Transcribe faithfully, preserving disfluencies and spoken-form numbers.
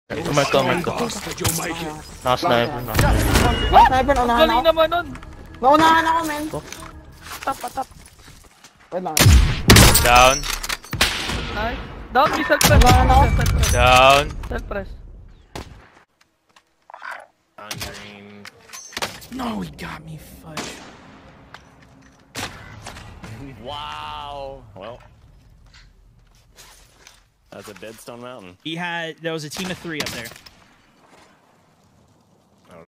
Umay ko, umay ko. Naka-sniper na. Sniper, unahan Galing ako. naman nun. Naunahan ako, men. Tap, tap. Wait lang. Down. Nice. Down, may self-press. Unahan ako. Down. Self-press. No, he got me, fudge. Wow. Well, that's a dead Stone Mountain. He had, there was a team of three up there.